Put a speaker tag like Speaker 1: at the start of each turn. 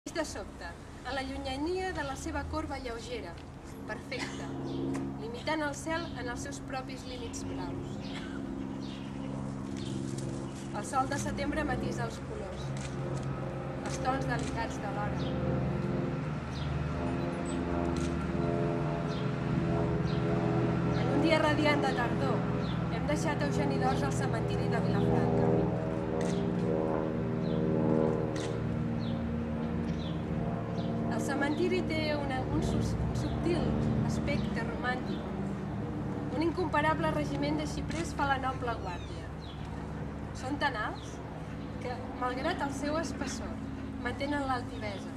Speaker 1: De sobte, en la llunyania de la seva corba lleugera, perfecta, limitant el cel en els seus propis límits blaus. El sol de setembre matisa els colors, els tons delicats de l'hora. En un dia radiant de tardor, hem deixat Eugeni d'Ors al cementiri de Vilafranca. El cementiri té un subtil aspecte romàntic. Un incomparable regiment de xiprers fa la noble guàrdia. Són tan alts que, malgrat el seu espessor, mantenen l'altivesa.